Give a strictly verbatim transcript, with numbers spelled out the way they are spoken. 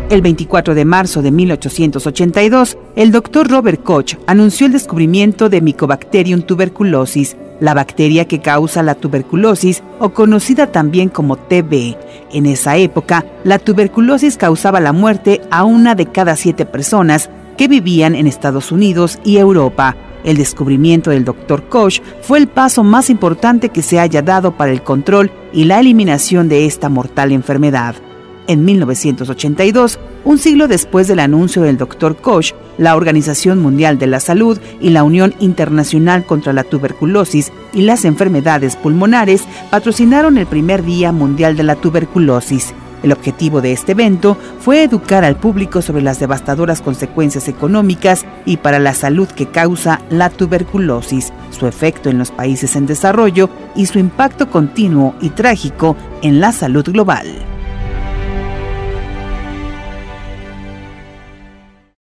El veinticuatro de marzo de mil ochocientos ochenta y dos, el doctor Robert Koch anunció el descubrimiento de Mycobacterium tuberculosis, la bacteria que causa la tuberculosis o conocida también como T B. En esa época, la tuberculosis causaba la muerte a una de cada siete personas que vivían en Estados Unidos y Europa. El descubrimiento del doctor Koch fue el paso más importante que se haya dado para el control y la eliminación de esta mortal enfermedad. En mil novecientos ochenta y dos, un siglo después del anuncio del doctor Koch, la Organización Mundial de la Salud y la Unión Internacional contra la Tuberculosis y las Enfermedades Pulmonares patrocinaron el primer Día Mundial de la Tuberculosis. El objetivo de este evento fue educar al público sobre las devastadoras consecuencias económicas y para la salud que causa la tuberculosis, su efecto en los países en desarrollo y su impacto continuo y trágico en la salud global.